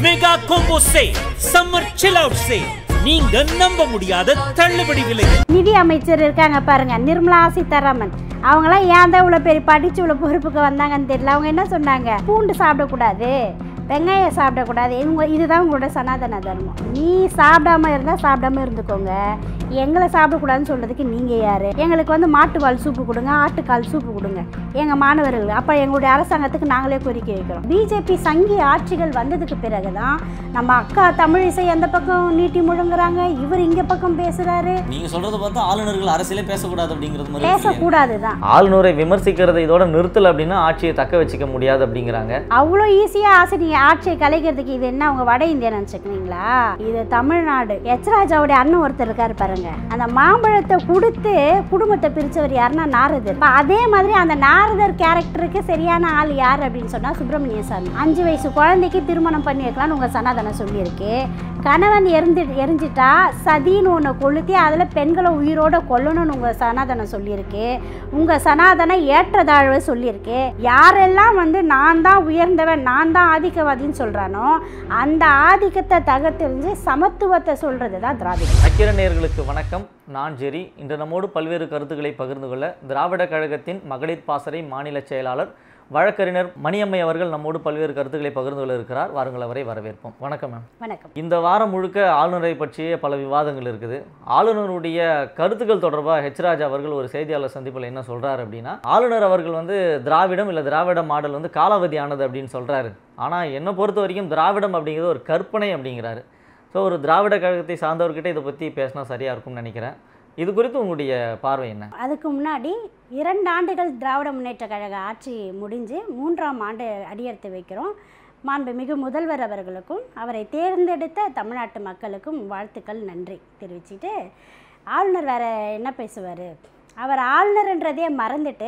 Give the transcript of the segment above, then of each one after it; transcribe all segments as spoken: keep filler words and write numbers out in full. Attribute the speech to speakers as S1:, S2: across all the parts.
S1: Mega combo சே summer chill out சே நீங்க நம்ப முடியாத தள்ளுபடி விலை.
S2: நிதி அமைச்சர் இருக்காங்க பாருங்க, நிர்மலா சீதாராமன். அவங்களாம் ஏன் தான் இவ்வளோ பெரிய படிச்சு இவ்வளோ பொறுப்புக்கு வந்தாங்கன்னு தெரியல. அவங்க என்ன சொன்னாங்க, பூண்டு சாப்பிடக்கூடாது, வெங்காயம் சாப்பிடக்கூடாது, இவங்க இதுதான் உங்களோட சனாதன தர்மம். நீ சாப்பிடாம இருந்தால் சாப்பிடாம இருந்துக்கோங்க, எங்களை சாப்பிடக்கூடாதுன்னு சொல்கிறதுக்கு நீங்கள் யார்? எங்களுக்கு வந்து மாட்டுவால் சூப்பு கொடுங்க, ஆட்டுக்கால் சூப்பு கொடுங்க எங்கள் மாணவர்கள். அப்போ எங்களுடைய அரசாங்கத்துக்கு நாங்களே கோரிக்கை வைக்கிறோம். பிஜேபி சங்கி ஆட்சிகள் வந்ததுக்கு பிறகு தான் நம்ம அக்கா தமிழிசை அந்த பக்கம் நீட்டி முழுங்குறாங்க, இவர் இங்கே பக்கம் பேசுகிறாரு.
S3: நீங்கள் சொல்கிறத பார்த்தா ஆளுநர்கள் அரசியலே பேசக்கூடாது அப்படிங்கிறது மாதிரி.
S2: பேசக்கூடாது தான்.
S4: ஆளுநரை விமர்சிக்கிறத இதோட நிறுத்தலை அப்படின்னா ஆட்சியை தக்க வச்சுக்க முடியாது அப்படிங்கிறாங்க.
S2: அவ்வளோ ஈஸியாக ஆசிரியர் ஆட்சியை கலைக்கிறதுக்கு இது என்ன அவங்க வட இந்தியா நினச்சிக்கிறீங்களா? இது தமிழ்நாடு. எச் ராஜாவுடைய அண்ணன் ஒருத்தர் இருக்காரு பாருங்க, அந்த மாம்பழத்தை கொடுத்து குடும்பத்தை பிரிச்சவர் யாருன்னா நாரதர். அதே மாதிரி அந்த நாரதர் கேரக்டருக்கு சரியான ஆள் யார் அப்படின்னு சொன்னா சுப்பிரமணிய சாமி. அஞ்சு வயசு குழந்தைக்கு திருமணம் பண்ணி வைக்கலாம்னு உங்க சனாதனம் சொல்லியிருக்கு. கணவன் எரிந்து எரிஞ்சிட்டா சதின்னு ஒன்று கொளுத்தி அதில் பெண்களை உயிரோட கொல்லணும்னு உங்கள் சனாதனம் சொல்லியிருக்கு. உங்கள் சனாதனம் ஏற்றதாழ்வு சொல்லியிருக்கு. யாரெல்லாம் வந்து நான் தான் உயர்ந்தவன், நான் தான் ஆதிக்கவாதின்னு சொல்கிறானோ அந்த ஆதிக்கத்தை தகர்த்தெறிஞ்சு சமத்துவத்தை சொல்கிறது தான் திராவிடம்.
S4: நக்கீரன் நேயர்களுக்கு வணக்கம், நான் ஜெரி. இன்று நம்மோடு பல்வேறு கருத்துக்களை பகிர்ந்து கொள்ள திராவிட கழகத்தின் மகளிர் பாசறை மாநில செயலாளர் வழக்கறிஞர் மணியம்மை அவர்கள் நம்மோடு பல்வேறு கருத்துக்களை பகிர்ந்து கொள்ள இருக்கிறார். வாருங்கள், அவரை வரவேற்போம். வணக்கம் மேம்.
S2: வணக்கம். இந்த
S4: வாரம் முழுக்க ஆளுநரை பற்றிய பல விவாதங்கள் இருக்குது. ஆளுநருடைய கருத்துக்கள் தொடர்பாக ஹெச் ராஜா அவர்கள் ஒரு செய்தியாளர் சந்திப்பில் என்ன சொல்றாரு அப்படின்னா, ஆளுநர் அவர்கள் வந்து திராவிடம் இல்லை திராவிட மாடல் வந்து காலாவதி ஆனது அப்படின்னு சொல்றாரு. ஆனால் என்னை பொறுத்த வரைக்கும் திராவிடம் அப்படிங்கிறது ஒரு கற்பனை அப்படிங்கிறாரு. ஸோ ஒரு திராவிட கழகத்தை சார்ந்தவர்கிட்ட இதை பற்றி பேசினா சரியாக இருக்கும்னு நினைக்கிறேன். இது குறித்து உங்களுடைய பார்வை என்ன?
S2: அதுக்கு முன்னாடி இரண்டு ஆண்டுகள் திராவிட முன்னேற்ற கழக ஆட்சி முடிஞ்சு மூன்றாம் ஆண்டு அடியெடுத்து வைக்கிறோம். மாண்புமிகு முதல்வர் அவர்களுக்கும் அவரை தேர்ந்தெடுத்த தமிழ்நாட்டு மக்களுக்கும் வாழ்த்துக்கள், நன்றி தெரிவிச்சுட்டு, ஆளுநர் வேறு என்ன பேசுவார்? அவர் ஆளுநர்ன்றதே மறந்துட்டு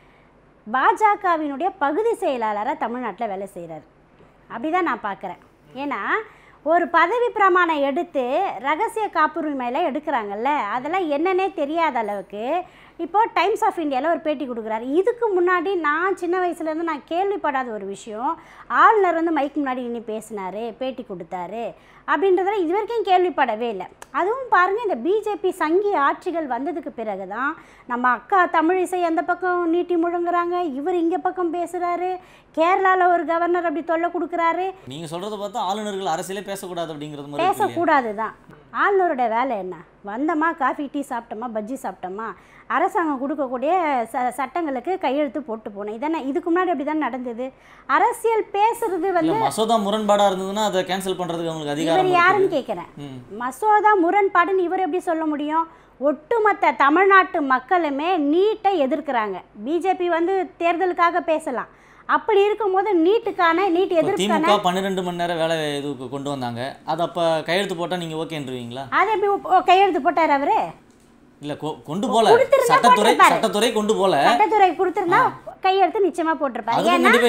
S2: பாஜகவினுடைய பகுதி செயலாளராக தமிழ்நாட்டில் வேலை செய்கிறார். அப்படி தான் நான் பார்க்குறேன். ஏன்னா ஒரு பதவி பிரமாணம் எடுத்து ரகசிய காப்புரிமையில் எடுக்கிறாங்கல்ல, அதெல்லாம் என்னன்னே தெரியாத அளவுக்கு இப்போது டைம்ஸ் ஆஃப் இந்தியாவில் ஒரு பேட்டி கொடுக்குறாரு. இதுக்கு முன்னாடி நான் சின்ன வயசுலேருந்து நான் கேள்விப்படாத ஒரு விஷயம், ஆளுநர் வந்து மைக்கு முன்னாடி இன்னி பேசினார், பேட்டி கொடுத்தாரு அப்படின்றதெல்லாம் இது வரைக்கும் கேள்விப்படவே இல்லை. அதுவும் பாருங்கள், இந்த பிஜேபி சங்கி ஆட்சிகள் வந்ததுக்கு பிறகு தான் நம்ம அக்கா தமிழிசை அந்த பக்கம் நீட்டி முழுங்குறாங்க, இவர் இங்கே பக்கம் பேசுகிறாரு, கேரளாவில் ஒரு கவர்னர் அப்படி தொல்லை கொடுக்குறாரு.
S3: நீங்கள் சொல்கிறத பார்த்தா ஆளுநர்கள் அரசியலே பேசக்கூடாது அப்படிங்கிறது மாதிரி.
S2: பேசக்கூடாது தான். ஆளுநரோட வேலை என்ன? வந்தோமா, காஃபி டீ சாப்பிட்டோமா, பஜ்ஜி சாப்பிட்டோமா, அரசாங்கம் கொடுக்கக்கூடிய ச சட்டங்களுக்கு கையெழுத்து போட்டு போனோம். இதானே இதுக்கு முன்னாடி அப்படி தான் நடந்தது. அரசியல் பேசுறது வந்து
S3: மசோதா முரண்பாடாக இருந்ததுன்னா அதை கேன்சல் பண்ணுறதுக்கு அவங்களுக்கு அதிகாரம்
S2: இவர் யாருன்னு கேட்குறேன். மசோதா முரண்பாடுன்னு இவர் எப்படி சொல்ல முடியும்? ஒட்டுமொத்த தமிழ்நாட்டு மக்களுமே நீட்டை எதிர்க்கிறாங்க. பிஜேபி வந்து தேர்தலுக்காக பேசலாம், அப்படி இருக்கும்போது நீட்டுக்கான நீட் எதிர்ப்பு
S3: பன்னிரெண்டு மணி நேரம் வேலை இது கொண்டு வந்தாங்க. அது அப்போ கையெழுத்து போட்டால் நீங்கள் ஓகேன்றீங்களா?
S2: அது எப்படி கையெழுத்து போட்டார் அவரு?
S3: இல்ல கொண்டு போல சட்டத்துறை சட்டத்துறை கொண்டு போல
S2: சட்டத்துறை கொடுத்திருந்தா கையெழுத்து நிச்சயமா போட்டிருப்பாரு.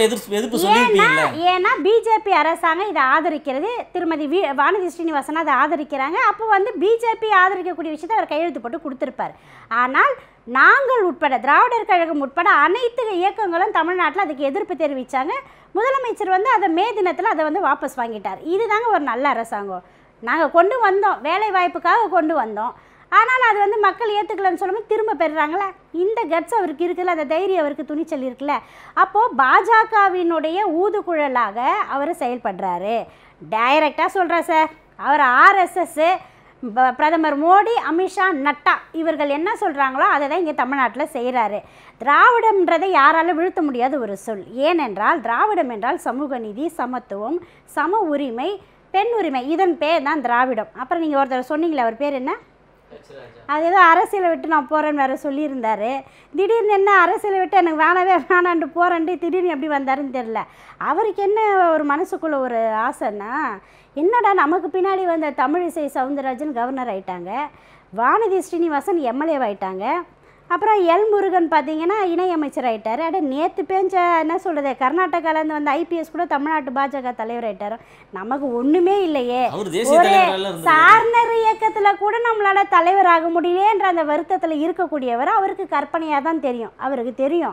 S2: ஏன்னா பிஜேபி அரசாங்கம் இதை ஆதரிக்கிறது. திருமதி வானதி ஸ்ரீனிவாசன் அதை ஆதரிக்கிறாங்க. அப்போ வந்து பிஜேபி ஆதரிக்கக்கூடிய விஷயத்தை அவர் கையெழுத்து போட்டு கொடுத்துருப்பார். ஆனால் நாங்கள் உட்பட திராவிடர் கழகம் உட்பட அனைத்து இயக்கங்களும் தமிழ்நாட்டில் அதுக்கு எதிர்ப்பு தெரிவித்தாங்க. முதலமைச்சர் வந்து அதை மே தினத்தில் அதை வந்து வாபஸ் வாங்கிட்டார். இதுதாங்க ஒரு நல்ல அரசாங்கம். நாங்கள் கொண்டு வந்தோம், வேலை வாய்ப்புக்காக கொண்டு வந்தோம். ஆனால் அது வந்து மக்கள் ஏற்றுக்கலன்னு சொல்லும்போது திரும்ப பெறுறாங்களே, இந்த கட்ஸ் அவருக்கு இருக்குல்ல, அந்த தைரியம் அவருக்கு, துணிச்சல் இருக்குல்ல. அப்போது பாஜகவினுடைய ஊதுகுழலாக அவர் செயல்படுறாரு. டைரெக்டாக சொல்கிறார் சார், அவர் ஆர்எஸ்எஸ்ஸு, பிரதமர் மோடி, அமித்ஷா, நட்டா இவர்கள் என்ன சொல்கிறாங்களோ அதை தான் இங்கே தமிழ்நாட்டில் செய்கிறாரு. திராவிடம்ன்றதை யாராலும் வீழ்த்த முடியாத ஒரு சொல். ஏனென்றால் திராவிடம் என்றால் சமூக நீதி, சமத்துவம், சம உரிமை, பெண் உரிமை, இதன் பேர் தான் திராவிடம். அப்புறம் நீங்கள் ஒருத்தர் சொன்னீங்களே, அவர் பேர் என்ன? அது ஏதோ அரசியலை விட்டு நான் போகிறேன்னு வேறு சொல்லியிருந்தார். திடீர்னு என்ன அரசியலை விட்டு எனக்கு வேணவே வேணான்ட்டு போகிறேன்ட்டு திடீர்னு எப்படி வந்தாருன்னு தெரில. அவருக்கு என்ன ஒரு மனசுக்குள்ளே ஒரு ஆசைன்னா, என்னடா நமக்கு பின்னாடி வந்த தமிழிசை சவுந்தரராஜன் கவர்னர் ஆகிட்டாங்க, வானதி ஸ்ரீனிவாசன் எம்எல்ஏ ஆகிட்டாங்க, அப்புறம் எல் முருகன் பார்த்தீங்கன்னா இணையமைச்சர் ஆகிட்டார். அட நேற்று பேஞ்ச என்ன சொல்கிறது, கர்நாடகாவிலேருந்து வந்த ஐபிஎஸ் கூட தமிழ்நாட்டு பாஜக தலைவர் ஆகிட்டார். நமக்கு ஒன்றுமே இல்லையே, ஒரு சார்னர் இயக்கத்தில் கூட நம்மளால் தலைவர் ஆக முடியலேன்ற அந்த வருத்தத்தில் இருக்கக்கூடியவர். அவருக்கு கற்பனையாக தான் தெரியும். அவருக்கு தெரியும்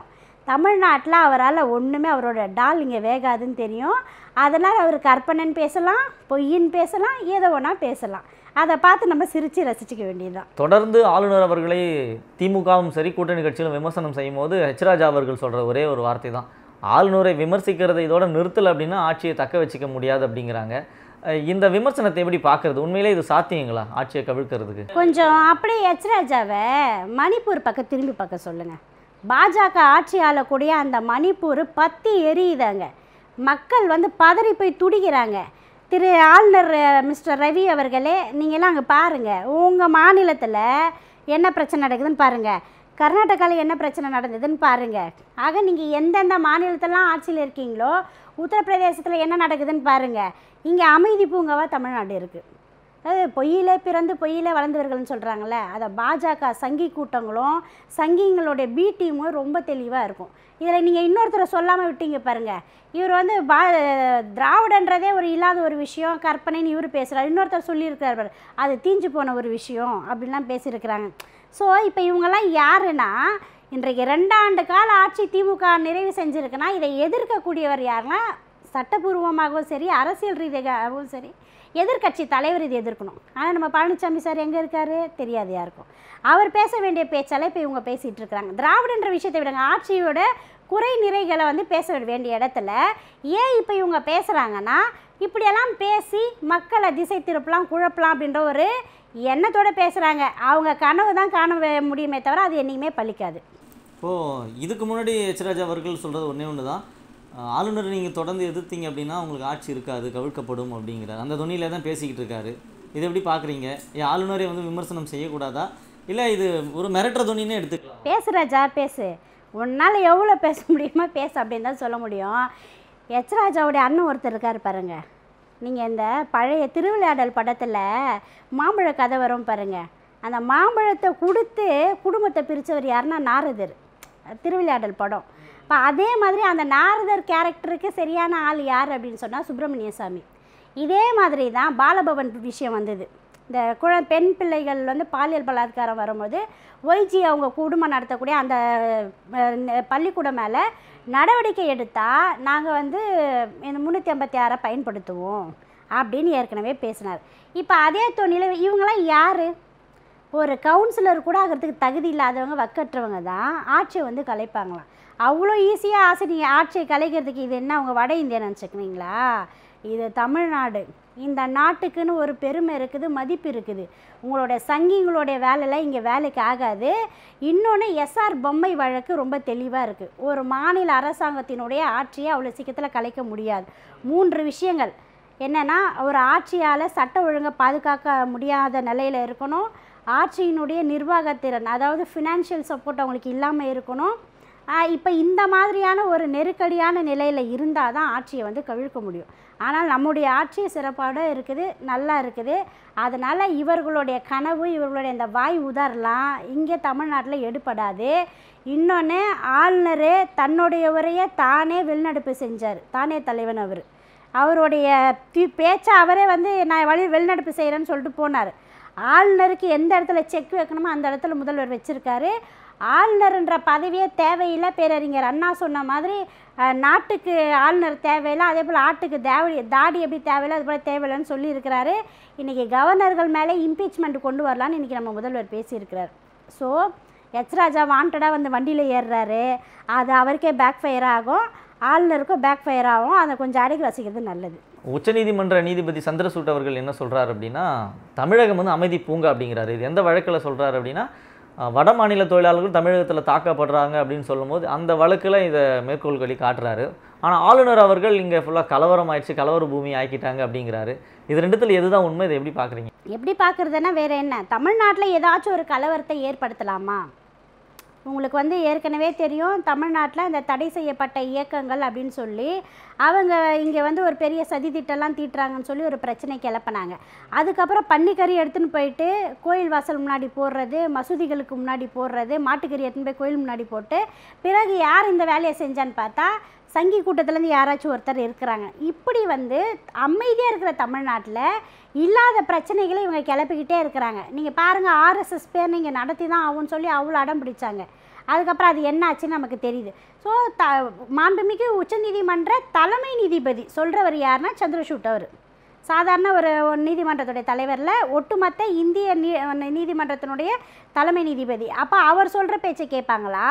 S2: தமிழ்நாட்டில் அவரால் ஒன்றுமே அவரோட டால் இங்கே வேகாதுன்னு தெரியும். அதனால் அவர் கற்பனைன்னு பேசலாம், பொய்ன்னு பேசலாம், ஏதோ ஒன்றா பேசலாம். அதை பார்த்து நம்ம சிரித்து ரசிச்சுக்க வேண்டியதுதான்.
S4: தொடர்ந்து ஆளுநர் அவர்களை திமுகவும் சரி கூட்டணி கட்சியிலும் விமர்சனம் செய்யும் போது ஹெச் ராஜா அவர்கள் சொல்கிற ஒரே ஒரு வார்த்தை தான், ஆளுநரை விமர்சிக்கிறதை இதோட நிறுத்தலை அப்படின்னா ஆட்சியை தக்க வச்சிக்க முடியாது அப்படிங்கிறாங்க. இந்த விமர்சனத்தை எப்படி பார்க்குறது? உண்மையிலே இது சாத்தியங்களா ஆட்சியை கவிழ்க்கிறதுக்கு?
S2: கொஞ்சம் அப்படியே ஹெச் ராஜாவை மணிப்பூர் பக்கம் திரும்பி பார்க்க சொல்லுங்கள். பாஜக ஆட்சி ஆளக்கூடிய அந்த மணிப்பூர் பத்தி எரியுதாங்க. மக்கள் வந்து பதறி போய் துடிக்கிறாங்க. திரு ஆளுநர் மிஸ்டர் ரவி அவர்களே, நீங்களாம் அங்கே பாருங்கள், உங்கள் மாநிலத்தில் என்ன பிரச்சனை நடக்குதுன்னு பாருங்கள், கர்நாடகாவில் என்ன பிரச்சனை நடந்ததுன்னு பாருங்கள். ஆக நீங்கள் எந்தெந்த மாநிலத்திலாம் ஆட்சியில் இருக்கீங்களோ உத்தரப்பிரதேசத்தில் என்ன நடக்குதுன்னு பாருங்கள். இங்கே அமைதி பூங்காவாக தமிழ்நாடு இருக்குது. அது பொய்யிலே பிறந்து பொய்யிலே வளர்ந்தவர்கள்னு சொல்கிறாங்களே, அதை பாஜக சங்கி கூட்டங்களும் சங்கிங்களுடைய பி டீமும் ரொம்ப தெளிவாக இருக்கும். இதில் நீங்கள் இன்னொருத்தரை சொல்லாமல் விட்டீங்க பாருங்கள். இவர் வந்து பா திராவிடன்றதே ஒரு இல்லாத ஒரு விஷயம், கற்பனைன்னு இவர் பேசுகிறார். இன்னொருத்தர் சொல்லியிருக்கிறார், அது தீஞ்சு போன ஒரு விஷயம் அப்படின்லாம் பேசியிருக்கிறாங்க. ஸோ இப்போ இவங்கெல்லாம் யாருன்னா, இன்றைக்கு ரெண்டாண்டு கால ஆட்சி திமுக நிறைவு செஞ்சுருக்குன்னா இதை எதிர்க்கக்கூடியவர் யாருன்னா, சட்டப்பூர்வமாகவும் சரி அரசியல் ரீதியாகவும் சரி எதிர்கட்சி தலைவர் இது எதிர்க்கணும். ஆனால் நம்ம பழனிசாமி சார் எங்கே இருக்கார் தெரியாது யாருக்கும். அவர் பேச வேண்டிய பேச்சாலே இப்போ இவங்க பேசிகிட்டு இருக்கிறாங்க. திராவிடன்ற விஷயத்தை விடுங்க, ஆட்சியோட குறை நிறைகளை வந்து பேச வேண்டிய இடத்துல ஏன் இப்போ இவங்க பேசுகிறாங்கன்னா, இப்படியெல்லாம் பேசி மக்களை திசை திருப்பலாம் குழப்பலாம் அப்படின்ற ஒரு எண்ணத்தோடு பேசுகிறாங்க. அவங்க கனவு தான் காண முடியுமே தவிர அது என்றைக்குமே பலிக்காது.
S3: இப்போது இதுக்கு முன்னாடி ஹெச் ராஜா அவர்கள் சொல்கிறது ஒன்றே ஒன்று தான், ஆளுநர் நீங்கள் தொடர்ந்து எதிர்த்தீங்க அப்படின்னா உங்களுக்கு ஆட்சி இருக்காது, கவிழ்க்கப்படும் அப்படிங்கிறார். அந்த துணியில தான் பேசிக்கிட்டு இருக்காரு. இதை எப்படி பார்க்குறீங்க? ஏன் ஆளுநரை வந்து விமர்சனம் செய்யக்கூடாதா, இல்லை இது ஒரு மிரட்டுற துணின்னே எடுத்துக்கலாம்?
S2: பேசு ராஜா பேசு, உன்னால் எவ்வளோ பேச முடியுமோ பேசு அப்படின்னு தான் சொல்ல முடியும். ஹெச் ராஜாவுடைய அண்ணன் ஒருத்தர் இருக்கார் பாருங்க. நீங்கள் இந்த பழைய திருவிளையாடல் படத்தில் மாம்பழ கதை வரும் பாருங்கள், அந்த மாம்பழத்தை கொடுத்து குடும்பத்தை பிரித்தவர் யாருன்னா நாரதர், திருவிளையாடல் படம். இப்போ அதே மாதிரி அந்த நாரதர் கேரக்டருக்கு சரியான ஆள் யார் அப்படின்னு சொன்னால் சுப்பிரமணிய சாமி. இதே மாதிரி தான் பாலபவன் விஷயம் வந்தது. இந்த குழ பெண் பிள்ளைகள் வந்து பாலியல் பலாத்காரம் வரும்போது ஒய்ஜி அவங்க குடும்பம் நடத்தக்கூடிய அந்த பள்ளிக்கூடம் மேலே நடவடிக்கை எடுத்தால் நாங்கள் வந்து இந்த முந்நூற்றி ஐம்பத்தி ஆறை பயன்படுத்துவோம் அப்படின்னு ஏற்கனவே பேசினார். இப்போ அதே தொனியில் இவங்களாம் யார்? ஒரு கவுன்சிலர் கூட ஆகிறதுக்கு தகுதி இல்லாதவங்க, வக்கற்றவங்க தான் ஆட்சியை வந்து கலைப்பாங்களாம். அவ்வளோ ஈஸியாக ஆசை நீங்கள் ஆட்சியை கலைக்கிறதுக்கு இது என்ன அவங்க வட இந்தியா நினச்சிக்கிறீங்களா? இது தமிழ்நாடு. இந்த நாட்டுக்குன்னு ஒரு பெருமை இருக்குது, மதிப்பு இருக்குது. உங்களுடைய சங்கிங்களுடைய வேலையில் இங்கே வேலைக்கு ஆகாது. இன்னொன்று, எஸ்ஆர் பொம்மை வழக்கு ரொம்ப தெளிவாக இருக்குது. ஒரு மாநில அரசாங்கத்தினுடைய ஆட்சியை அவ்வளோ சீக்கிரத்தில் கலைக்க முடியாது. மூன்று விஷயங்கள் என்னென்னா, ஒரு ஆட்சியால் சட்ட ஒழுங்கை பாதுகாக்க முடியாத நிலையில் இருக்கணும், ஆட்சியினுடைய நிர்வாகத்திறன் அதாவது ஃபினான்ஷியல் சப்போர்ட் அவங்களுக்கு இல்லாமல் இருக்கணும். இப்போ இந்த மாதிரியான ஒரு நெருக்கடியான நிலையில் இருந்தால் தான் ஆட்சியை வந்து கவிழ்க்க முடியும். ஆனால் நம்முடைய ஆட்சி சிறப்பாக இருக்குது, நல்லா இருக்குது. அதனால் இவர்களுடைய கனவு, இவர்களுடைய இந்த வாய் உதாரலாம் இங்கே தமிழ்நாட்டில் எடுப்படாது. இன்னொன்று, ஆளுநர் தன்னுடைய உரையை தானே வெளிநடப்பு செஞ்சார். தானே தலைவன் அவர். அவருடைய பேச்சை அவரே வந்து நான் வழி வெளிநடப்பு செய்கிறேன்னு சொல்லிட்டு போனார். ஆளுநருக்கு எந்த இடத்துல செக் வைக்கணுமோ அந்த இடத்துல முதல்வர் வச்சுருக்காரு. ஆளுநர்ன்ற பதவியே தேவையில்லை. பேரறிஞர் அண்ணா சொன்ன மாதிரி நாட்டுக்கு ஆளுநர் தேவையில்லை, அதே போல் ஆட்டுக்கு தேவை தாடி எப்படி தேவையில்லை அது போல் தேவையில்லைன்னு சொல்லியிருக்கிறாரு. இன்றைக்கி கவர்னர்கள் மேலே இம்பீச்மெண்ட் கொண்டு வரலான்னு இன்றைக்கி நம்ம முதல்வர் பேசியிருக்கிறார். ஸோ ஹெச் ராஜா வாண்டடாக வந்து வண்டியில் ஏறுறாரு, அது அவருக்கே பேக் ஃபயர் ஆகும், ஆளுநருக்கும் பேக் ஃபயர் ஆகும். அதை கொஞ்சம் அடக்கி வசிக்கிறது நல்லது.
S4: உச்சநீதிமன்ற நீதிபதி சந்திரசூட் அவர்கள் என்ன சொல்கிறார் அப்படின்னா, தமிழகம் வந்து அமைதி பூங்கா அப்படிங்கிறாரு. இது எந்த வழக்கில் சொல்கிறார் அப்படின்னா, வட மாநில தொழிலாளர்கள் தமிழகத்தில் தாக்கப்படுறாங்க அப்படின்னு சொல்லும்போது அந்த வழக்கில் இதை மேற்கோள் கழி காட்டுறாரு. ஆனால் ஆளுநர் அவர்கள் இங்கே ஃபுல்லாக கலவரம் ஆயிடுச்சு, கலவர பூமி ஆக்கிட்டாங்க அப்படிங்கிறாரு. இது ரெண்டுத்தில் எதுதான் உண்மை? இதை எப்படி பார்க்குறீங்க?
S2: எப்படி பார்க்குறதுன்னா வேறு என்ன, தமிழ்நாட்டில் ஏதாச்சும் ஒரு கலவரத்தை ஏற்படுத்தலாமா? உங்களுக்கு வந்து ஏற்கனவே தெரியும், தமிழ்நாட்டில் இந்த தடை செய்யப்பட்ட இயக்கங்கள் அப்படின்னு சொல்லி அவங்க இங்கே வந்து ஒரு பெரிய சதி திட்டம்லாம் தீட்டுறாங்கன்னு சொல்லி ஒரு பிரச்சனை கிளப்பினாங்க. அதுக்கப்புறம் பன்னிக்கறி எடுத்துன்னு போயிட்டு கோயில் வாசல் முன்னாடி போடுறது, மசூதிகளுக்கு முன்னாடி போடுறது, மாட்டுக்கறி எடுத்துன்னு போய் கோயில் முன்னாடி போட்டு பிறகு யார் இந்த வேலையை செஞ்சான்னு பார்த்தா சங்கி கூட்டத்துலேருந்து யாராச்சும் ஒருத்தர் இருக்கிறாங்க. இப்படி வந்து அமைதியாக இருக்கிற தமிழ்நாட்டில் இல்லாத பிரச்சனைகளை இவங்க கிளப்பிக்கிட்டே இருக்கிறாங்க. நீங்கள் பாருங்கள், ஆர்எஸ்எஸ் பேர் நீங்கள் நடத்தி தான் ஆகும்னு சொல்லி அவ்வளோ அடம் பிடிச்சாங்க. அதுக்கப்புறம் அது என்ன ஆச்சுன்னு நமக்கு தெரியுது. ஸோ த மாண்புமிகு உச்சநீதிமன்ற தலைமை நீதிபதி சொல்கிறவர் யாருன்னா சந்திரசூட். அவர் சாதாரண ஒரு நீதிமன்றத்துடைய தலைவரில் ஒட்டுமொத்த இந்திய நீ நீதிமன்றத்தினுடைய தலைமை நீதிபதி. அப்போ அவர் சொல்கிற பேச்சை கேட்பாங்களா?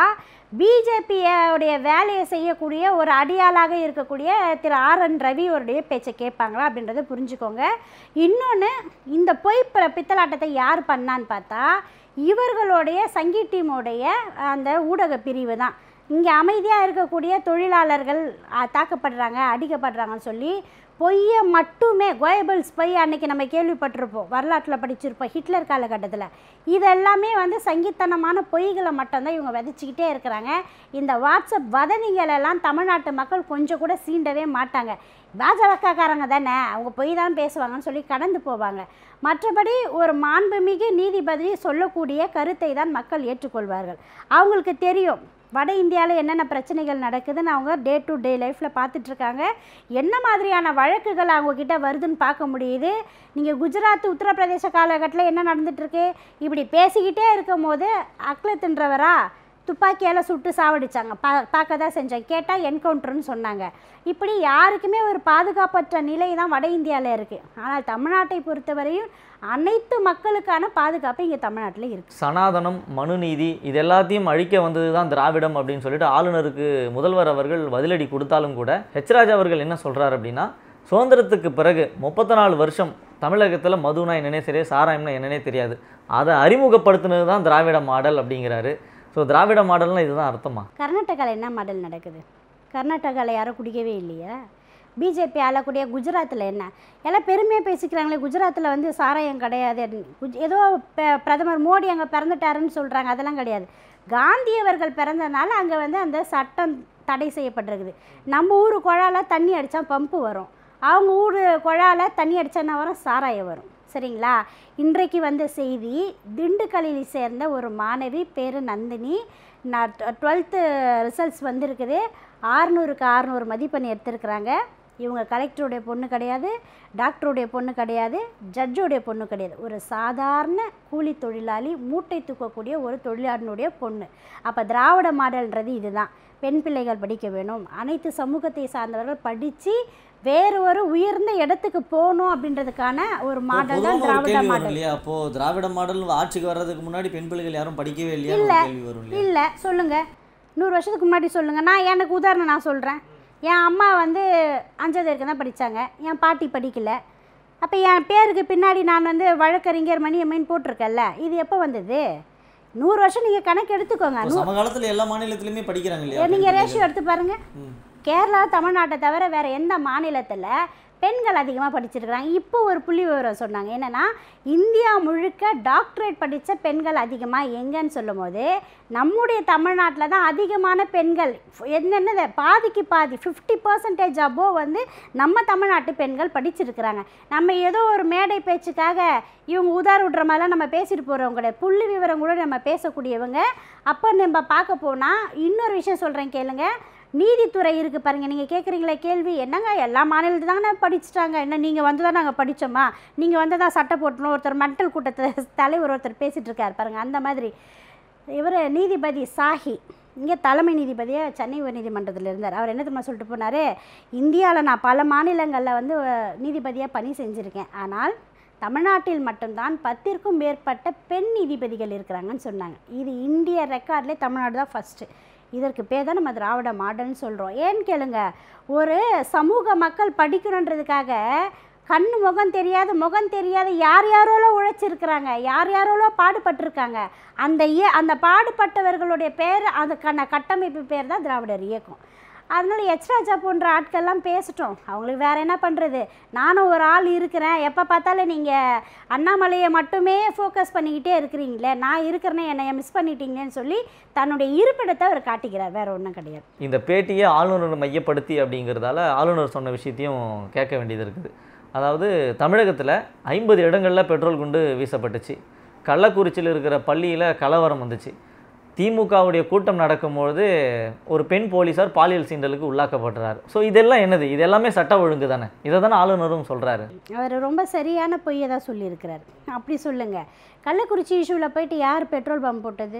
S2: பிஜேபியோடைய வேலையை செய்யக்கூடிய ஒரு அடியாளாக இருக்கக்கூடிய திரு ஆர் என் ரவி அவருடைய பேச்சை கேட்பாங்களா அப்படின்றத புரிஞ்சுக்கோங்க. இன்னொன்று, இந்த பொய் பித்தலாட்டத்தை யார் பண்ணான்னு பார்த்தா இவர்களுடைய சங்கி டீமுடைய அந்த ஊடக பிரிவு தான். இங்கே அமைதியாக இருக்கக்கூடிய தொழிலாளர்கள் தாக்கப்படுறாங்க, அடிக்கப்படுறாங்கன்னு சொல்லி பொய்யை மட்டுமே கோயபிள்ஸ் பொய் அன்றைக்கி நம்ம கேள்விப்பட்டிருப்போம், வரலாற்றில் படிச்சிருப்போம், ஹிட்லர் காலகட்டத்தில். இதெல்லாமே வந்து சங்கித்தனமான பொய்களை மட்டும்தான் இவங்க விதைச்சிக்கிட்டே இருக்கிறாங்க. இந்த வாட்ஸ்அப் வதந்திகளெல்லாம் தமிழ்நாட்டு மக்கள் கொஞ்சம் கூட சீண்டவே மாட்டாங்க. பாஜகக்காரங்க தானே, அவங்க பொய் தான் பேசுவாங்கன்னு சொல்லி கடந்து போவாங்க. மற்றபடி ஒரு மாண்புமிகு நீதிபதி சொல்லக்கூடிய கருத்தை தான் மக்கள் ஏற்றுக்கொள்வார்கள். அவங்களுக்கு தெரியும் வட இந்தியாவில் என்னென்ன பிரச்சனைகள் நடக்குதுன்னு அவங்க டே டு டே லைஃப்பில் பார்த்துட்ருக்காங்க. என்ன மாதிரியான வழக்குகள் அவங்கக்கிட்ட வருதுன்னு பார்க்க முடியுது. நீங்கள் குஜராத் உத்தரப்பிரதேச காலகட்டத்தில் என்ன நடந்துகிட்ருக்கு, இப்படி பேசிக்கிட்டே இருக்கும் போது அக்லத்துன்றவரா துப்பாக்கியால் சுட்டு சாவடிச்சாங்க, பா பார்க்க தான் செஞ்சேன், கேட்டால் என்கவுண்டர்னு சொன்னாங்க. இப்படி யாருக்குமே ஒரு பாதுகாப்பற்ற நிலை தான் வட இந்தியாவில் இருக்குது. ஆனால் தமிழ்நாட்டை பொறுத்தவரையும் அனைத்து மக்களுக்கான பாதுகாப்பு இங்கே தமிழ்நாட்டில் இருக்குது.
S4: சனாதனம், மனுநீதி இது எல்லாத்தையும் அழிக்க வந்தது தான் திராவிடம் அப்படின்னு சொல்லிட்டு ஆளுநருக்கு முதல்வர் அவர்கள் பதிலடி கொடுத்தாலும் கூட ஹெச் ராஜா அவர்கள் என்ன சொல்கிறார் அப்படின்னா, சுதந்திரத்துக்கு பிறகு முப்பத்தி நாலு வருஷம் தமிழகத்தில் மதுனா என்னன்னே சரியா, சாராயம்னா என்னன்னே தெரியாது, அதை அறிமுகப்படுத்தினது தான் திராவிட மாடல் அப்படிங்கிறாரு. ஸோ திராவிட மாடல்னால் இதுதான் அர்த்தமா?
S2: கர்நாடகாவில் என்ன மாடல் நடக்குது? கர்நாடகாவில் யாரும் குடிக்கவே இல்லையா? பிஜேபி ஆளக்கூடிய குஜராத்தில் என்ன எல்லாம் பெருமையாக பேசிக்கிறாங்களே, குஜராத்தில் வந்து சாராயம் கிடையாது, ஏதோ பிரதமர் மோடி அங்கே பிறந்துட்டாருன்னு சொல்கிறாங்க, அதெல்லாம் கிடையாது. காந்தியவர்கள் பிறந்தனால அங்கே வந்து அந்த சட்டம் தடை செய்யப்பட்டிருக்குது. நம்ம ஊர் குழால தண்ணி அடித்தா பம்பு வரும், அவங்க ஊர் குழால தண்ணி அடித்தா வரும், சாராயம் வரும். சரிங்களா? இன்றைக்கு வந்த செய்தி, திண்டுக்கல்லில் சேர்ந்த ஒரு மாணவி பேர் நந்தினி, நான் டுவெல்த்து ரிசல்ட்ஸ் வந்திருக்குது, ஆறுநூறுக்கு ஆறுநூறு மதிப்பெண் எடுத்திருக்கிறாங்க. இவங்க கலெக்டருடைய பொண்ணு கிடையாது, டாக்டருடைய பொண்ணு கிடையாது, ஜட்ஜுடைய பொண்ணு கிடையாது, ஒரு சாதாரண கூலி தொழிலாளி, மூட்டை தூக்கக்கூடிய ஒரு தொழிலாளினுடைய பொண்ணு. அப்போ திராவிட மாடல்ன்றது இதுதான். பெண் பிள்ளைகள் படிக்க வேணும், அனைத்து சமூகத்தை சார்ந்தவர்கள் படித்து வேறு ஒரு உயர்ந்த இடத்துக்கு போகணும் அப்படின்றதுக்கான ஒரு மாடல் தான் திராவிட மாடல்
S3: இல்லையா? அப்போ திராவிட மாடல் ஆட்சிக்கு வர்றதுக்கு முன்னாடி பெண் பிள்ளைகள் யாரும் படிக்கவே இல்லையா?
S2: இல்லை இல்லை, சொல்லுங்கள், நூறு வருஷத்துக்கு முன்னாடி சொல்லுங்கள். நான் எனக்கு உதாரணம் நான் சொல்கிறேன். என் அம்மா வந்து அஞ்சாவது வரைக்கும் தான் படித்தாங்க, என் பாட்டி படிக்கலை. அப்போ என் பேருக்கு பின்னாடி நான் வந்து வழக்கறிஞர் மணியம்மைன்னு போட்டிருக்கேன்ல, இது எப்போ வந்தது? நூறு வருஷம் நீங்கள் கணக்கு எடுத்துக்கோங்க.
S3: சமகாலத்தில் எல்லா மாநிலத்திலுமே படிக்கிறாங்க இல்லையா?
S2: நீங்கள் ரேஷியோ எடுத்து பாருங்கள். கேரளா, தமிழ்நாட்டை தவிர வேறு எந்த மாநிலத்தில் பெண்கள் அதிகமாக படிச்சிருக்கிறாங்க? இப்போ ஒரு புள்ளி விவரம் சொன்னாங்க, என்னென்னா இந்தியா முழுக்க டாக்டரேட் படித்த பெண்கள் அதிகமாக எங்கன்னு சொல்லும் போது நம்முடைய தமிழ்நாட்டில் தான் அதிகமான பெண்கள், என்னென்ன பாதிக்கு பாதி ஃபிஃப்டி பர்சன்டேஜ் அபோ வந்து நம்ம தமிழ்நாட்டு பெண்கள் படிச்சிருக்கிறாங்க. நம்ம ஏதோ ஒரு மேடை பேச்சுக்காக இவங்க உதார விட்ற மாதிரிலாம் நம்ம பேசிட்டு போகிறவங்க கிடையாது, புள்ளி விவரம் கூட நம்ம பேசக்கூடியவங்க. அப்போ நம்ம பார்க்க போனால் இன்னொரு விஷயம் சொல்கிறேன் கேளுங்க. நீதித்துறை இருக்குது பாருங்கள். நீங்கள் கேட்குறீங்களே கேள்வி, என்னங்க எல்லா மாநிலத்தில் தாங்க படிச்சுட்டாங்க, என்ன நீங்கள் வந்து தான் நாங்கள் படித்தோமா, நீங்கள் வந்து தான் சட்டை போட்டணும், ஒருத்தர் மண்டல் கூட்டத்தை தலைவர் ஒருத்தர் பேசிகிட்டு இருக்கார் பாருங்கள். அந்த மாதிரி இவர் நீதிபதி சாஹி இங்கே தலைமை நீதிபதியாக சென்னை உயர் நீதிமன்றத்தில் இருந்தார். அவர் என்ன தெரியுமா சொல்லிட்டு போனார், இந்தியாவில் நான் பல மாநிலங்களில் வந்து நீதிபதியாக பணி செஞ்சுருக்கேன், ஆனால் தமிழ்நாட்டில் மட்டும்தான் பத்திற்கும் மேற்பட்ட பெண் நீதிபதிகள் இருக்கிறாங்கன்னு சொன்னாங்க. இது இந்திய ரெக்கார்ட்லேயே தமிழ்நாடு தான் ஃபஸ்ட்டு. இதற்கு பேர் தான் நம்ம திராவிட மாடல்னு சொல்கிறோம். ஏன்னு கேளுங்க, ஒரு சமூக மக்கள் படிக்கணுன்றதுக்காக கண்ணு முகம் தெரியாத முகம் தெரியாத யார் யாரோலோ உழைச்சிருக்கிறாங்க, யார் யாரோலோ பாடுபட்டிருக்காங்க. அந்த ஏ அந்த பாடுபட்டவர்களுடைய பேர், அதுக்கான கட்டமைப்பு பேர் தான் திராவிடர் இயக்கம். அதனால் ஹெச் ராஜா போன்ற ஆட்கள்லாம் பேசிட்டோம், அவங்களுக்கு வேறு என்ன பண்ணுறது, நானும் ஒரு ஆள் இருக்கிறேன், எப்போ பார்த்தாலும் நீங்கள் அண்ணாமலையை மட்டுமே ஃபோக்கஸ் பண்ணிக்கிட்டே இருக்கிறீங்களே, நான் இருக்கிறேன்னே என்னை மிஸ் பண்ணிட்டீங்கன்னு சொல்லி தன்னுடைய இருப்பிடத்தை அவர் காட்டிக்கிறார், வேறு ஒன்றும் கிடையாது.
S4: இந்த பேட்டியை ஆளுநரை மையப்படுத்தி அப்படிங்கிறதால ஆளுநர் சொன்ன விஷயத்தையும் கேட்க வேண்டியது இருக்குது. அதாவது தமிழகத்தில் ஐம்பது இடங்களில் பெட்ரோல் குண்டு வீசப்பட்டுச்சு, கள்ளக்குறிச்சியில் இருக்கிற பள்ளியில் கலவரம் வந்துச்சு, திமுகவுடைய கூட்டம் நடக்கும்பொழுது ஒரு பெண் போலீஸார் பாலியல் சீண்டலுக்கு உள்ளாக்கப்படுறாரு. ஸோ இதெல்லாம் என்னது? இது எல்லாமே சட்ட ஒழுங்கு தானே? இதை தானே ஆளுநரும் சொல்கிறாரு.
S2: அவர் ரொம்ப சரியான பொய்யை தான் சொல்லியிருக்கிறார். அப்படி சொல்லுங்கள், கள்ளக்குறிச்சி இஷ்யூவில் போயிட்டு யார் பெட்ரோல் பம்ப் போட்டது?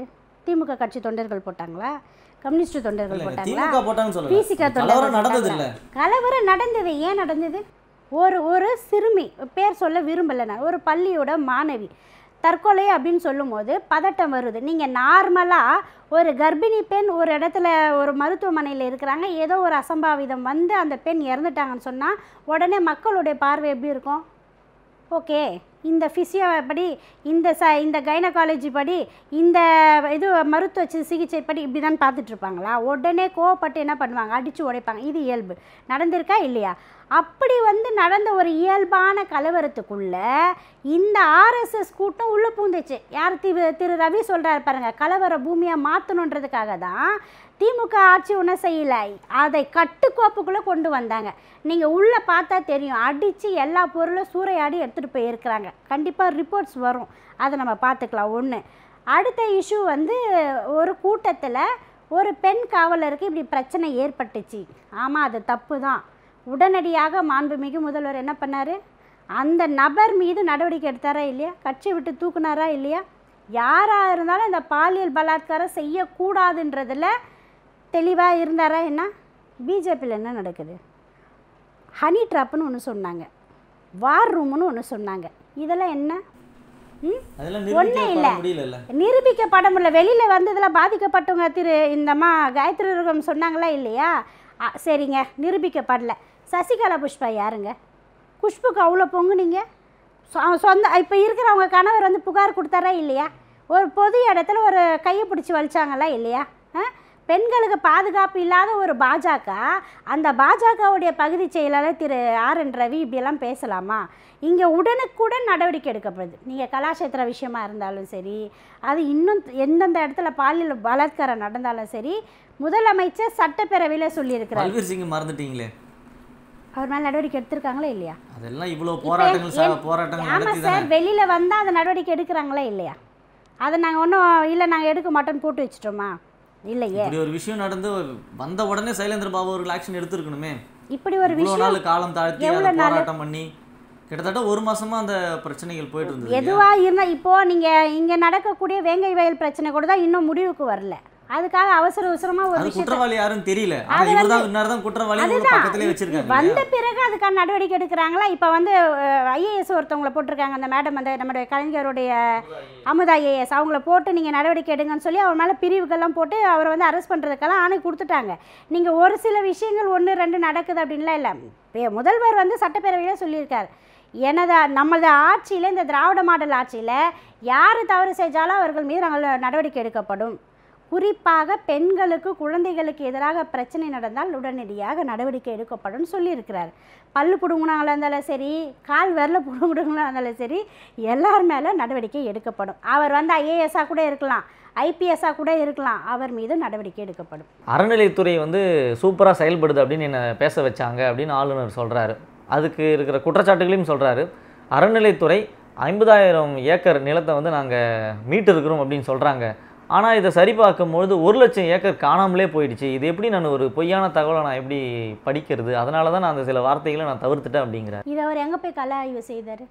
S2: திமுக கட்சி தொண்டர்கள் போட்டாங்களா, கம்யூனிஸ்ட் தொண்டர்கள் போட்டாங்களா,
S3: திமுக போட்டாங்கன்னு சொல்லல.
S2: பிசிக
S3: கலவரம் நடந்தது
S2: தொண்டர்கள்?
S3: இல்ல.
S2: கலவரம் நடந்தது. ஏன் நடந்தது? ஒரு ஒரு சிறுமி, பேர் சொல்ல விரும்பலை நான், ஒரு பள்ளியோட மாணவி தற்கொலை அப்படின்னு சொல்லும்போது பதட்டம் வருது. நீங்கள் நார்மலாக ஒரு கர்ப்பிணி பெண் ஒரு இடத்துல ஒரு மருத்துவமனையில் இருக்கிறாங்க, ஏதோ ஒரு அசம்பாவிதம் வந்து அந்த பெண் இறந்துட்டாங்கன்னு சொன்னால் உடனே மக்களுடைய பார்வை எப்படி இருக்கும்? ஓகே, இந்த ஃபிசியோ படி, இந்த ச இந்த கைனகாலஜி படி, இந்த இது மருத்துவ சி சிகிச்சை படி இப்படி தான் பார்த்துட்ருப்பாங்களா? உடனே கோவப்பட்டு என்ன பண்ணுவாங்க? அடித்து உடைப்பாங்க. இது இயல்பு. நடந்திருக்கா இல்லையா? அப்படி வந்து நடந்த ஒரு இயல்பான கலவரத்துக்குள்ளே இந்த ஆர்எஸ்எஸ் கூட்டம் உள்ளே பூந்துச்சு. யார்? திரு திரு ரவி சொல்கிறார் பாருங்கள், கலவர பூமியாக மாற்றணுன்றதுக்காக தான் திமுக ஆட்சி ஒன்றும் செய்யலை, அதை கட்டுக்கோப்புக்குள்ளே கொண்டு வந்தாங்க. நீங்கள் உள்ளே பார்த்தா தெரியும், அடித்து எல்லா பொருளும் சூறையாடி எடுத்துகிட்டு போயிருக்கிறாங்க. கண்டிப்பாக ரிப்போர்ட்ஸ் வரும், அதை நம்ம பார்த்துக்கலாம். ஒன்று. அடுத்த இஷ்யூ வந்து ஒரு கூட்டத்தில் ஒரு பெண் காவலருக்கு இப்படி பிரச்சனை ஏற்பட்டுச்சு. ஆமாம், அது தப்பு தான். உடனடியாக மாண்புமிகு முதல்வர் என்ன பண்ணார்? அந்த நபர் மீது நடவடிக்கை எடுத்தாரா இல்லையா? கட்சி விட்டு தூக்குனாரா இல்லையா? யாராக இருந்தாலும் இந்த பாலியல் பலாத்காரம் செய்யக்கூடாதுன்றதில் தெளிவாக இருந்தாரா? என்ன பிஜேபியில் என்ன நடக்குது? ஹனி ட்ராப்னு ஒன்று சொன்னாங்க, வார் ரூம்னு ஒன்று சொன்னாங்க. இதெல்லாம் என்ன? ஒன்றும் இல்லை, நிரூபிக்கப்பட முடியல. வெளியில் வந்ததில் பாதிக்கப்பட்டவங்க திரு இந்தம்மா காயத்ரி ரகம் சொன்னாங்களா இல்லையா? சரிங்க, நிரூபிக்கப்படல. சசிகலா புஷ்பா யாருங்க? குஷ்புக்கு அவ்வளோ பொங்குனீங்க. சொந்த இப்போ இருக்கிறவங்க கணவர் வந்து புகார் கொடுத்தாரா இல்லையா? ஒரு பொது இடத்துல ஒரு கையை பிடிச்சி வலிச்சாங்களா இல்லையா? பெண்களுக்கு பாதுகாப்பு இல்லாத ஒரு பாஜக, அந்த பாஜகவுடைய பகுதி செயலாளர் திரு ஆர் என் ரவி இப்படியெல்லாம் பேசலாமா? இங்கே உடனுக்குடன் நடவடிக்கை எடுக்கப்படுது. நீங்கள் கலாட்சேத்திர விஷயமா இருந்தாலும் சரி, அது இன்னும் எந்தெந்த இடத்துல பாலியல் பலாத்காரம் நடந்தாலும் சரி, முதலமைச்சர் சட்டப்பேரவையில் சொல்லியிருக்கிறார்.
S3: மறந்துட்டீங்களே,
S2: அவர் மேலே நடவடிக்கை எடுத்திருக்காங்களா இல்லையா?
S3: அதெல்லாம் இவ்வளோ போராட்டங்கள் போராட்டங்கள்
S2: ஆமாம் சார், வெளியில் வந்தால் அந்த நடவடிக்கை எடுக்கிறாங்களா இல்லையா? அதை நாங்கள் ஒன்றும் இல்லை, நாங்கள் எடுக்க மாட்டோன்னு போட்டு வச்சுட்டோமா? இல்லையே.
S3: இப்படி ஒரு விஷயம் நடந்து வந்த உடனே சைலேந்திர பாபு அவர்கள் ஆக்ஷன் எடுத்துருக்கணுமே.
S2: இப்படி ஒரு விஷயம்
S3: நாள் காலம் தாழ்த்தி போராட்டம் பண்ணி கிட்டத்தட்ட ஒரு மாசமா அந்த பிரச்சனைகள் போயிட்டு இருந்தது.
S2: எதுவாக இருந்தால் இப்போ நீங்கள் இங்கே நடக்கக்கூடிய வேங்கை வயல் பிரச்சனை கூட தான் இன்னும் முடிவுக்கு வரல. அதுக்காக அவசர அவசரமா ஒரு விஷயம்,
S3: குற்றவாளி யாரும் தெரியல, ஆனா இவர்தான் இன்னொருதான் குற்றவாளி பக்கத்திலே வச்சிருக்காங்க.
S2: வந்த பிறகு அதுக்கான நடவடிக்கை எடுக்கிறாங்களா? இப்போ வந்து ஐஏஎஸ் ஒருத்தவங்களை போட்டிருக்காங்க, அந்த மேடம் வந்து நம்மளுடைய கலைஞருடைய அமுதா ஐஏஎஸ், அவங்கள போட்டு நீங்கள் நடவடிக்கை எடுங்கன்னு சொல்லி அவர் மேலே பிரிவுகள்லாம் போட்டு அவரை வந்து அரெஸ்ட் பண்ணுறதுக்கெல்லாம் ஆணை கொடுத்துட்டாங்க. நீங்கள் ஒரு சில விஷயங்கள் ஒன்று ரெண்டு நடக்குது அப்படின்லாம் இல்லை. முதல்வர் வந்து சட்டப்பேரவையில் சொல்லியிருக்காரு, எனது நமது ஆட்சியில், இந்த திராவிட மாடல் ஆட்சியில் யார் தவறு செஞ்சாலும் அவர்கள் மீது நாங்கள் நடவடிக்கை எடுக்கப்படும். குறிப்பாக பெண்களுக்கு, குழந்தைகளுக்கு எதிராக பிரச்சனை நடந்தால் உடனடியாக நடவடிக்கை எடுக்கப்படும் சொல்லியிருக்கிறார். பல்லு பிடுங்கினாங்களா இருந்தாலும் சரி, கால் விரல பிடுங்கினாங்களா இருந்தாலும் சரி, எல்லார் மேலே நடவடிக்கை எடுக்கப்படும். அவர் வந்து ஐஏஎஸ்ஸாக கூட இருக்கலாம், ஐபிஎஸ்ஸாக கூட இருக்கலாம், அவர் மீது நடவடிக்கை எடுக்கப்படும்.
S4: அறநிலைத்துறை வந்து சூப்பராக செயல்படுது அப்படின்னு என்ன பேச வச்சாங்க அப்படின்னு ஆளுநர் சொல்கிறாரு. அதுக்கு இருக்கிற குற்றச்சாட்டுகளையும் சொல்கிறாரு. அறநிலைத்துறை ஐம்பதாயிரம் ஏக்கர் நிலத்தை வந்து நாங்கள் மீட்டு இருக்கிறோம் அப்படின்னு சொல்கிறாங்க. ஆனால் இதை சரி பார்க்கும்பொழுது ஒரு லட்சம் ஏக்கர் காணாமலே போயிடுச்சு. இது எப்படி நான் ஒரு பொய்யான தகவலை நான் எப்படி படிக்கிறது? அதனால தான் நான் அந்த சில வார்த்தைகளை நான் தவிர்த்துட்டேன் அப்படிங்கிறார்.
S2: இது அவர் எங்கே போய் கல ஆய்வு செய்தார்?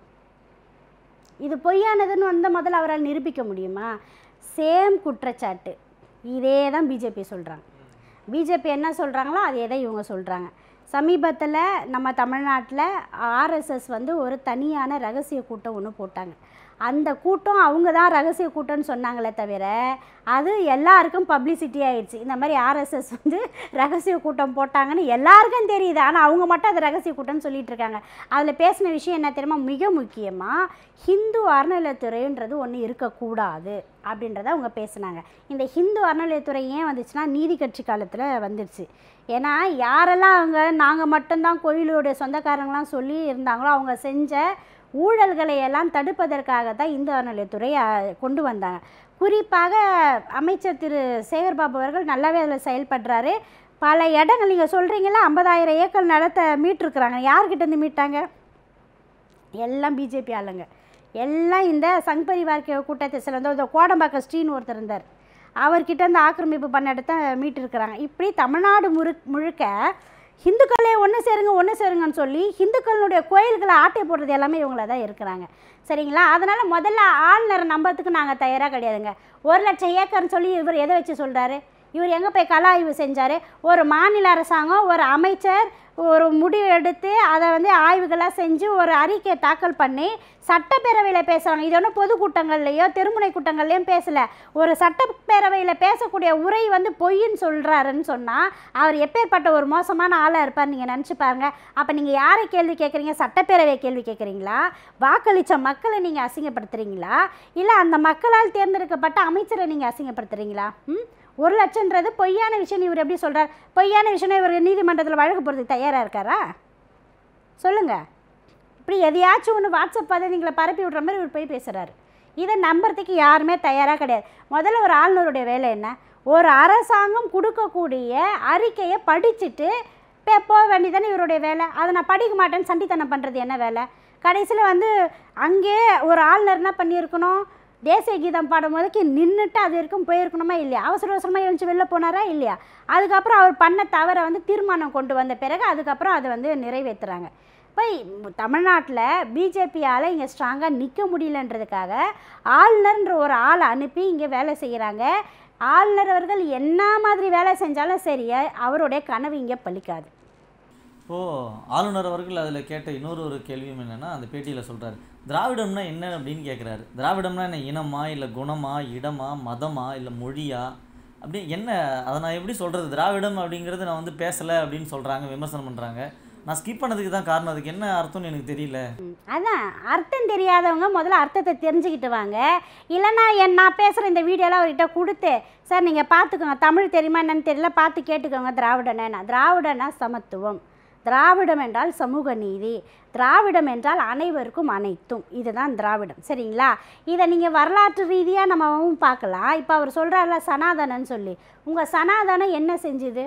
S2: இது பொய்யானதுன்னு வந்து முதல்ல அவரால் நிரூபிக்க முடியுமா? சேம் குற்றச்சாட்டு இதே தான் பிஜேபி சொல்கிறாங்க. பிஜேபி என்ன சொல்கிறாங்களோ அதே தான் இவங்க சொல்கிறாங்க. சமீபத்தில் நம்ம தமிழ்நாட்டில் ஆர்எஸ்எஸ் வந்து ஒரு தனியான ரகசிய கூட்டம் ஒன்று போட்டாங்க. அந்த கூட்டம் அவங்க தான் ரகசிய கூட்டம்னு சொன்னாங்களே தவிர அது எல்லாருக்கும் பப்ளிசிட்டி ஆயிடுச்சு. இந்த மாதிரி ஆர்எஸ்எஸ் வந்து ரகசிய கூட்டம் போட்டாங்கன்னு எல்லாருக்கும் தெரியுது, ஆனால் அவங்க மட்டும் அது ரகசிய கூட்டம்னு சொல்லிட்டு இருக்காங்க. அதில் பேசின விஷயம் என்ன தெரியுமா? மிக முக்கியமாக ஹிந்து அறநிலையத்துறைன்றது ஒன்று இருக்கக்கூடாது அப்படின்றத அவங்க பேசுனாங்க. இந்த ஹிந்து அறநிலையத்துறை ஏன் வந்துச்சுன்னா நீதி கட்சி காலத்தில் வந்துடுச்சு. ஏன்னா யாரெல்லாம் அவங்க நாங்கள் மட்டும்தான் கோயிலுடைய சொந்தக்காரங்களாம் சொல்லி இருந்தாங்களோ அவங்க செஞ்ச ஊழல்களை எல்லாம் தடுப்பதற்காக தான் இந்து அறநிலையத்துறையை கொண்டு வந்தாங்க. குறிப்பாக அமைச்சர் திரு சேகர்பாபு அவர்கள் நல்லாவே அதில் செயல்படுறாரு. பல இடங்கள் நீங்கள் சொல்கிறீங்களா ஐம்பதாயிரம் ஏக்கர் நிலத்தை மீட்டிருக்கிறாங்க. யார்கிட்டேருந்து மீட்டாங்க? எல்லாம் பிஜேபி ஆளுங்க, எல்லாம் இந்த சங் பரிவார் கூட்டத்தை சில இந்த கோடம்பாக்கம் ஸ்ரீன்னு ஒருத்தர் இருந்தார், அவர்கிட்ட இந்த ஆக்கிரமிப்பு பண்ண இடத்த மீட்டிருக்கிறாங்க. இப்படி தமிழ்நாடு முழு முழுக்க ஹிந்துக்களே ஒன்று சேருங்க ஒன்று சேருங்கன்னு சொல்லி ஹிந்துக்களுடைய கோயில்களை ஆட்டை போடுறது எல்லாமே இவங்கள தான் இருக்கிறாங்க. சரிங்களா? அதனால் முதல்ல ஆளுநரை நம்புறதுக்கு நாங்கள் தயாராக கிடையாதுங்க. ஒரு லட்சம் ஏக்கர்னு சொல்லி இவர் எதை வச்சு சொல்கிறாரு? இவர் எங்கே போய் கள ஆய்வு செஞ்சார்? ஒரு மாநில அரசாங்கம் ஒரு அமைச்சர் ஒரு முடிவு எடுத்து அதை வந்து ஆய்வுகளாக செஞ்சு ஒரு அறிக்கையை தாக்கல் பண்ணி சட்டப்பேரவையில் பேசுகிறாங்க. இது ஒன்றும் பொதுக்கூட்டங்கள்லையோ தெருமுனை கூட்டங்கள்லையும் பேசலை. ஒரு சட்டப்பேரவையில் பேசக்கூடிய உரை வந்து பொய்ன்னு சொல்கிறாருன்னு சொன்னால் அவர் எப்பேற்பட்ட ஒரு மோசமான ஆளாக இருப்பார் நீங்கள் நினச்சி பாருங்கள். அப்போ நீங்கள் யாரை கேள்வி கேட்குறீங்க? சட்டப்பேரவையை கேள்வி கேட்குறீங்களா? வாக்களித்த மக்களை நீங்கள் அசிங்கப்படுத்துகிறீங்களா? இல்லை அந்த மக்களால் தேர்ந்தெடுக்கப்பட்ட அமைச்சரை நீங்கள் அசிங்கப்படுத்துகிறீங்களா? ம் ஒரு லட்சன்றது பொய்யான விஷயம் இவர் எப்படி சொல்கிறார்? பொய்யான விஷயம் இவர் நீதிமன்றத்தில் வழக்கு போகிறதுக்கு தயாராக இருக்காரா? சொல்லுங்கள். இப்படி எதையாச்சும் ஒன்று வாட்ஸ்அப் பார்த்து நீங்களை பரப்பி விட்ற மாதிரி இவர் போய் பேசுகிறாரு. இதை நம்புறதுக்கு யாருமே தயாராக கிடையாது. முதல்ல ஒரு ஆளுநருடைய வேலை என்ன? ஒரு அரசாங்கம் கொடுக்கக்கூடிய அறிக்கையை படிச்சுட்டு பே போக வேண்டியதானே இவருடைய வேலை. அதை நான் படிக்க மாட்டேன்னு சண்டித்தனம் பண்ணுறது என்ன வேலை? கடைசியில் வந்து அங்கே ஒரு ஆளுநர் என்ன பண்ணியிருக்கணும்? தேசிய கீதம் பாடும் போதுக்கு நின்றுட்டு அது வரைக்கும் போயிருக்கணுமா இல்லையா? அவசர அவசரமாக எழுந்து வெளில போனாரா இல்லையா? அதுக்கப்புறம் அவர் பண்ண தவறை வந்து தீர்மானம் கொண்டு வந்த பிறகு அதுக்கப்புறம் அதை வந்து நிறைவேற்றுறாங்க. இப்போ தமிழ்நாட்டில் பிஜேபியால் இங்கே ஸ்ட்ராங்காக நிற்க முடியலன்றதுக்காக ஆளுநர்ன்ற ஒரு ஆளை அனுப்பி இங்கே வேலை செய்கிறாங்க. ஆளுநர் அவர்கள் என்ன மாதிரி வேலை செஞ்சாலும் சரி, அவருடைய கனவு இங்கே பலிக்காது.
S3: இப்போது ஆளுநர் அவர்கள் அதில் கேட்ட இன்னொரு ஒரு கேள்வியும் என்னென்னா, அந்த பேட்டியில் சொல்கிறாரு, திராவிடம்னா என்ன அப்படின்னு கேட்குறாரு. திராவிடம்னா என்ன? இனமா, இல்லை குணமா, இடமா, மதமா, இல்லை மொழியா, அப்படி என்ன? அதை நான் எப்படி சொல்கிறது? திராவிடம் அப்படிங்கிறது நான் வந்து பேசலை அப்படின்னு சொல்கிறாங்க, விமர்சனம் பண்ணுறாங்க. நான் ஸ்கிப் பண்ணதுக்கு தான் காரணம். அதுக்கு என்ன அர்த்தம்னு எனக்கு தெரியல.
S2: அதான் அர்த்தம் தெரியாதவங்க முதல்ல அர்த்தத்தை தெரிஞ்சுக்கிட்டு வாங்க. இல்லைன்னா என் நான் பேசுகிற இந்த வீடியோலாம் அவர்கிட்ட கொடுத்து, சார் நீங்கள் பார்த்துக்கோங்க, தமிழ் தெரியுமா என்னன்னு தெரியல, பார்த்து கேட்டுக்கோங்க. திராவிடனா திராவிடனா சமத்துவம், திராவிடம் என்றால் சமூக நீதி, திராவிடம் என்றால் அனைவருக்கும் அனைத்தும், இதுதான் திராவிடம். சரிங்களா? இதை நீங்கள் வரலாற்று ரீதியாக நம்மவும் பார்க்கலாம். இப்போ அவர் சொல்கிறார்ல சனாதனன்னு சொல்லி, உங்கள் சனாதனம் என்ன செஞ்சுது?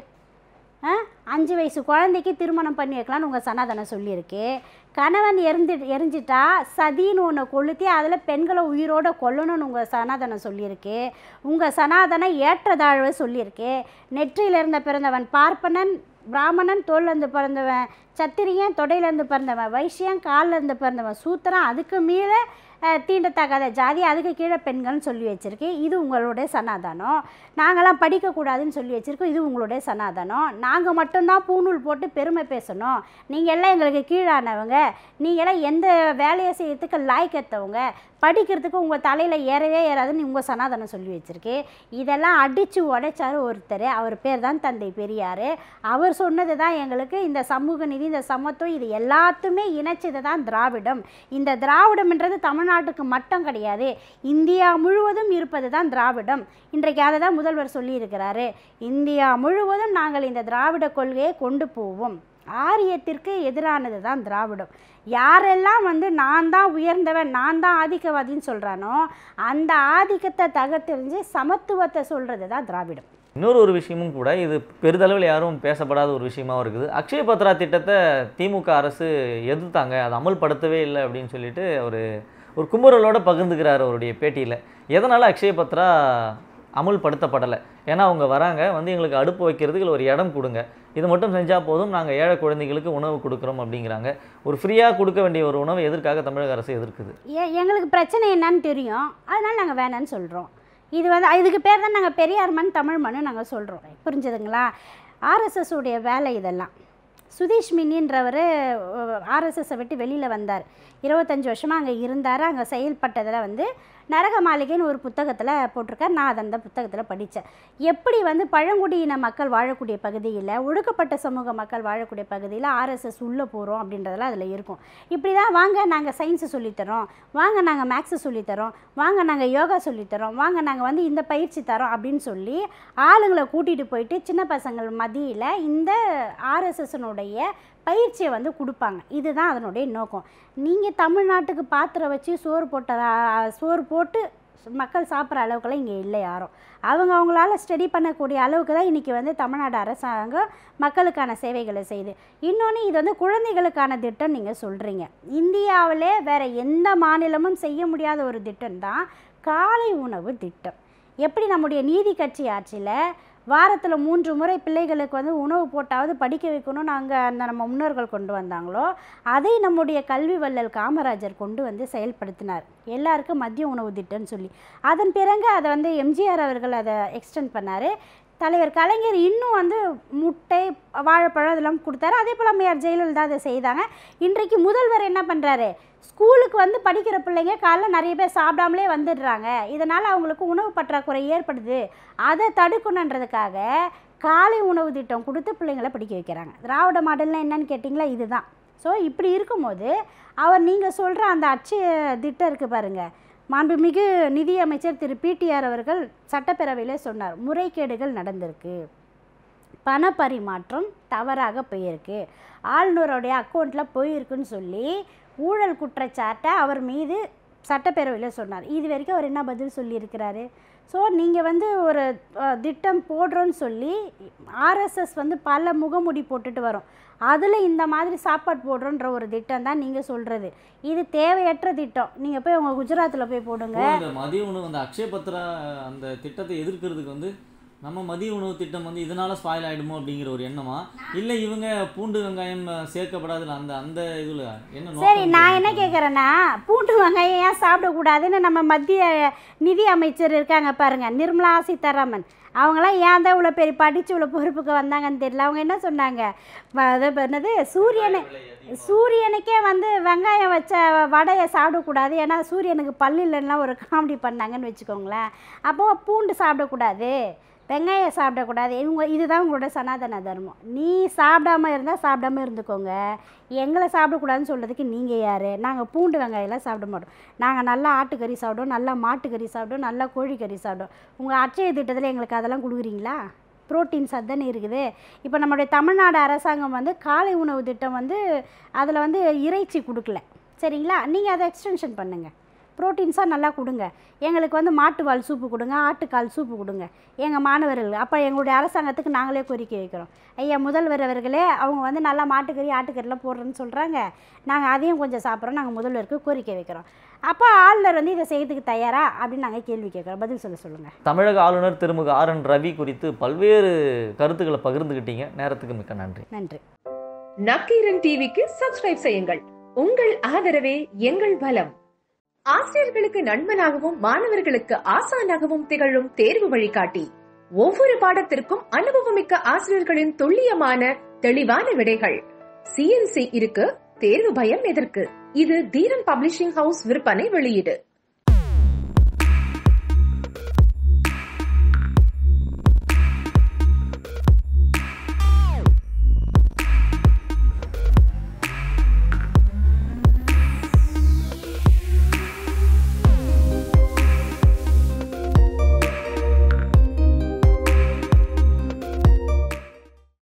S2: அஞ்சு வயசு குழந்தைக்கு திருமணம் பண்ணி வைக்கலான்னு உங்கள் சனாதனம் சொல்லியிருக்கு. கணவன் எரிந்து எரிஞ்சிட்டா சதின்னு ஒன்று கொளுத்தி அதில் பெண்களை உயிரோடு கொல்லணும்னு உங்கள் சனாதனம் சொல்லியிருக்கு. உங்கள் சனாதனம் ஏற்றதாழ்வு சொல்லியிருக்கு. நெற்றியிலிருந்து பிறந்தவன் பார்ப்பனன், பிராமணன் தோல்லேருந்து பிறந்தவன் சத்திரியன், தொடையிலேருந்து பிறந்தவன் வைசியன், காலிலேருந்து பிறந்தவன் சூத்திரன், அதுக்கு மேலே தீண்டத்தகாத ஜாதி, அதுக்கு கீழே பெண்கள்னு சொல்லி வச்சுருக்கு. இது உங்களுடைய சனாதனம். நாங்களாம் படிக்கக்கூடாதுன்னு சொல்லி வச்சுருக்கோம். இது உங்களுடைய சனாதனம். நாங்கள் மட்டும்தான் பூநூல் போட்டு பெருமை பேசணும், நீங்கள் எல்லாம் எங்களுக்கு கீழானவங்க, நீங்களாம் எந்த வேலையை செய்யறதுக்கு லாய்க்கத்தவங்க, படிக்கிறதுக்கு உங்கள் தலையில் ஏறவே ஏறாதுன்னு உங்கள் சனாதனம் சொல்லி வச்சுருக்கு. இதெல்லாம் அடித்து உடைச்சார் ஒருத்தர், அவர் பேர் தான் தந்தை பெரியார். அவர் சொன்னது தான் எங்களுக்கு இந்த சமூக நீதி, இந்த சமத்துவம், இது எல்லாத்துமே இணைச்சது தான் திராவிடம். இந்த திராவிடம்ன்றது தமிழ்நாட்டுக்கு மட்டும் கிடையாது, இந்தியா முழுவதும் இருப்பது தான் திராவிடம். இன்றைக்கு அதை தான் முதல்வர் சொல்லியிருக்கிறாரு. இந்தியா முழுவதும் நாங்கள் இந்த திராவிட கொள்கையை கொண்டு போவோம். ஆரியத்திற்கு எதிரானது தான் திராவிடம். யாரெல்லாம் வந்து நான் தான் உயர்ந்தவன், நான் தான் ஆதிக்கவாதின்னு சொல்கிறானோ அந்த ஆதிக்கத்தை தகர்த்தெறிஞ்சு சமத்துவத்தை சொல்கிறது தான் திராவிடம்.
S4: இன்னொரு ஒரு விஷயமும் கூட, இது பெரிதளவில் யாரும் பேசப்படாத ஒரு விஷயமாவும் இருக்குது. அக்ஷய பத்ரா திட்டத்தை திமுக அரசு எதிர்த்தாங்க, அதை அமல்படுத்தவே இல்லை அப்படின்னு சொல்லிட்டு ஒரு ஒரு குமுறலோடு பகிர்ந்துக்கிறார் அவருடைய பேட்டியில். எதனால் அக்ஷய பத்ரா அமுல்படுத்தப்படலை? ஏன்னா அவங்க வராங்க, வந்து எங்களுக்கு அடுப்பு வைக்கிறதுக்கு ஒரு இடம் கொடுங்க, இது மட்டும் செஞ்சால் போதும், நாங்கள் ஏழை குழந்தைகளுக்கு உணவு கொடுக்குறோம் அப்படிங்கிறாங்க. ஒரு ஃப்ரீயாக கொடுக்க வேண்டிய ஒரு உணவு எதற்காக தமிழக அரசு எதிர்க்குது?
S2: ஏ எங்களுக்கு பிரச்சனை என்னன்னு தெரியும், அதனால் நாங்கள் வேணான்னு சொல்கிறோம். இது வந்து இதுக்கு பேர் தான் நாங்கள் பெரியார் மண் தமிழ் மண்ணு நாங்கள் சொல்கிறோம். புரிஞ்சுதுங்களா? ஆர்எஸ்எஸ் உடைய வேலை இதெல்லாம். சுதீஷ் மின்னின்றவர் ஆர்எஸ்எஸை விட்டு வெளியில் வந்தார். இருபத்தஞ்சி வருஷமாக அங்கே இருந்தார். அங்கே செயல்பட்டதில் வந்து நரக மாளிகைன்னு ஒரு புத்தகத்தில் போட்டிருக்கார். நான் அதை அந்த புத்தகத்தில் படித்தேன். எப்படி வந்து பழங்குடியின மக்கள் வாழக்கூடிய பகுதியில், ஒடுக்கப்பட்ட சமூக மக்கள் வாழக்கூடிய பகுதியில் ஆர்எஸ்எஸ் உள்ளே போகிறோம் அப்படின்றதெல்லாம் அதில் இருக்கும். இப்படி தான் வாங்க நாங்கள் சயின்ஸு சொல்லித்தரோம், வாங்க நாங்கள் மேக்ஸு சொல்லித்தரோம், வாங்க நாங்கள் யோகா சொல்லித்தரோம், வாங்க நாங்கள் வந்து இந்த பயிற்சி தரோம் அப்படின்னு சொல்லி ஆளுங்களை கூட்டிகிட்டு போயிட்டு சின்ன பசங்கள் மத்தியில் இந்த ஆர்எஸ்எஸ்னுடைய பயிற்சியை வந்து கொடுப்பாங்க. இதுதான் அதனுடைய நோக்கம். நீங்கள் தமிழ்நாட்டுக்கு பாத்திரம் வச்சு சோறு போட்ட சோறு போட்டு மக்கள் சாப்பிட்ற அளவுக்குலாம் இங்கே இல்லை யாரும். அவங்க அவங்களால ஸ்டடி பண்ணக்கூடிய அளவுக்கு தான் இன்றைக்கி வந்து தமிழ்நாடு அரசாங்கம் மக்களுக்கான சேவைகளை செய்யுது. இன்னொன்று, இது வந்து குழந்தைகளுக்கான திட்டம் நீங்கள் சொல்கிறீங்க. இந்தியாவிலே வேறு எந்த மாநிலமும் செய்ய முடியாத ஒரு திட்டம் தான் காலை உணவு திட்டம். எப்படி நம்முடைய நீதி கட்சி ஆட்சியில் வாரத்தில் மூன்று முறை பிள்ளைகளுக்கு வந்து உணவு போட்டாவது படிக்க வைக்கணும்னு அங்கே அந்த நம்ம முன்னோர்கள் கொண்டு வந்தாங்களோ அதை நம்முடைய கல்வி வள்ளல் காமராஜர் கொண்டு வந்து செயல்படுத்தினார். எல்லாருக்கும் மதிய உணவு திட்டம்னு சொல்லி. அதன் பிறகு அதை வந்து எம்ஜிஆர் அவர்கள் அதை எக்ஸ்டெண்ட் பண்ணார். தலைவர் கலைஞர் இன்னும் வந்து முட்டை வாழைப்பழம் இதெல்லாம் கொடுத்தாரு. அதே போல் அம்மையார் ஜெயலலிதா அதை செய்தாங்க. இன்றைக்கு முதல்வர் என்ன பண்ணுறாரு, ஸ்கூலுக்கு வந்து படிக்கிற பிள்ளைங்க காலைல நிறைய பேர் சாப்பிடாமலே வந்துடுறாங்க, இதனால் அவங்களுக்கு உணவு பற்றாக்குறை ஏற்படுது, அதை தடுக்கணுன்றதுக்காக காலை உணவு திட்டம் கொடுத்து பிள்ளைங்களை படிக்க வைக்கிறாங்க. திராவிட மாடல்னால் என்னன்னு கேட்டிங்களா, இதுதான். ஸோ இப்படி இருக்கும்போது அவர் நீங்கள் சொல்கிற அந்த அட்சய திட்டம் இருக்குது பாருங்கள், மாண்புமிகு நிதியமைச்சர் திரு பிடிஆர் அவர்கள் சட்டப்பேரவையில் சொன்னார், முறைகேடுகள் நடந்திருக்கு, பண பரிமாற்றம் தவறாக போயிருக்கு, ஆளுநருடைய அக்கௌண்ட்டில் போயிருக்குன்னு சொல்லி ஊழல் குற்றச்சாட்டை அவர் மீது சட்டப்பேரவையில் சொன்னார். இது வரைக்கும் அவர் என்ன பதில் சொல்லியிருக்கிறாரு? ஸோ நீங்கள் வந்து ஒரு திட்டம் போடுறோன்னு சொல்லி ஆர்எஸ்எஸ் வந்து பல முகமுடி போட்டுட்டு வரும், அதில் இந்த மாதிரி சாப்பாடு போடுறோன்ற ஒரு திட்டம் தான் நீங்கள் சொல்கிறது. இது தேவையற்ற திட்டம். நீங்கள் போய் உங்கள் குஜராத்தில் போய் போடுங்க.
S3: மதிய உணவு அந்த அக்ஷய பத்ரா அந்த திட்டத்தை எதிர்க்கிறதுக்கு வந்து நம்ம மதிய உணவு திட்டம் வந்து இதனால ஸ்பாயில் ஆகிடுமோ அப்படிங்கிற ஒரு எண்ணமா, இல்லை இவங்க பூண்டு வெங்காயம் சேர்க்கப்படாதுல அந்த அந்த இதில் என்ன?
S2: சரி, நான் என்ன கேட்குறேன்னா, பூண்டு வெங்காயம் ஏன் சாப்பிடக்கூடாதுன்னு நம்ம மத்திய நிதி அமைச்சர் இருக்காங்க பாருங்கள், நிர்மலா சீதாராமன், அவங்களாம் ஏன் தான் இவ்வளோ பெரிய படித்து இவ்வளோ பொறுப்புக்கு வந்தாங்கன்னு தெரியல. அவங்க என்ன சொன்னாங்க, அது என்னது சூரியனு சூரியனுக்கே வந்து வெங்காயம் வச்ச வடையை சாப்பிடக்கூடாது, ஏன்னா சூரியனுக்கு பல்லு இல்லைன்னா ஒரு காமெடி பண்ணாங்கன்னு வச்சுக்கோங்களேன். அப்போது பூண்டு சாப்பிடக்கூடாது, வெங்காயம் சாப்பிடக்கூடாது, இவங்க இதுதான் உங்களோட சனாதன தர்மம். நீ சாப்பிடாம இருந்தால் சாப்பிடாம இருந்துக்கோங்க, எங்களை சாப்பிடக்கூடாதுன்னு சொல்கிறதுக்கு நீங்கள் யார்? நாங்கள் பூண்டு வெங்காயம்லாம் சாப்பிட மாட்டோம், நாங்கள் நல்லா ஆட்டுக்கறி சாப்பிடுவோம், நல்லா மாட்டுக்கறி சாப்பிடுவோம், நல்லா கோழிக்கறி சாப்பிடுவோம். உங்கள் அட்சய திட்டத்தில் எங்களுக்கு அதெல்லாம் கொடுக்குறீங்களா? புரோட்டீன்ஸ் அதுதானே இருக்குது. இப்போ நம்மளுடைய தமிழ்நாடு அரசாங்கம் வந்து காலை உணவு திட்டம் வந்து அதில் வந்து இறைச்சி கொடுக்கல, சரிங்களா? நீங்கள் அதை எக்ஸ்டென்ஷன் பண்ணுங்கள், ப்ரோட்டீன்ஸாக நல்லா கொடுங்க. எங்களுக்கு வந்து மாட்டுவால் சூப்பு கொடுங்க, ஆட்டுக்கால் சூப்பு கொடுங்க எங்கள் மாணவர்கள். அப்போ எங்களுடைய அரசாங்கத்துக்கு நாங்களே கோரிக்கை வைக்கிறோம், ஐயா முதல்வர் அவர்களே, அவங்க வந்து நல்லா மாட்டுக்கறி ஆட்டுக்கறிலாம் போடுறேன்னு சொல்கிறாங்க, நாங்கள் அதையும் கொஞ்சம் சாப்பிட்றோம், நாங்கள் முதல்வருக்கு கோரிக்கை வைக்கிறோம். அப்போ ஆளுநர் வந்து இதை செய்யறதுக்கு தயாரா அப்படின்னு நாங்கள் கேள்வி கேட்குறோம், பதில் சொல்ல சொல்லுங்கள்.
S4: தமிழக ஆளுநர் திருமிகு ஆர் என் ரவி குறித்து பல்வேறு கருத்துக்களை பகிர்ந்துக்கிட்டீங்க. நேரத்துக்கு மிக்க நன்றி.
S2: நன்றி.
S5: நக்கீரன் டிவிக்கு சப்ஸ்கிரைப் செய்யுங்கள். உங்கள் ஆதரவே எங்கள் பலம். ஆசிரியர்களுக்கு நண்பனாகவும் மாணவர்களுக்கு ஆசானாகவும் திகழும் தேர்வு வழிகாட்டி. ஒவ்வொரு பாடத்திற்கும் அனுபவமிக்க ஆசிரியர்களின் துல்லியமான தெளிவான விடைகள். சிஎன்சி இருக்கு, தேர்வு பயம் எதற்கு? இது தீரன் பப்ளிஷிங் ஹவுஸ் விற்பனை வெளியீடு.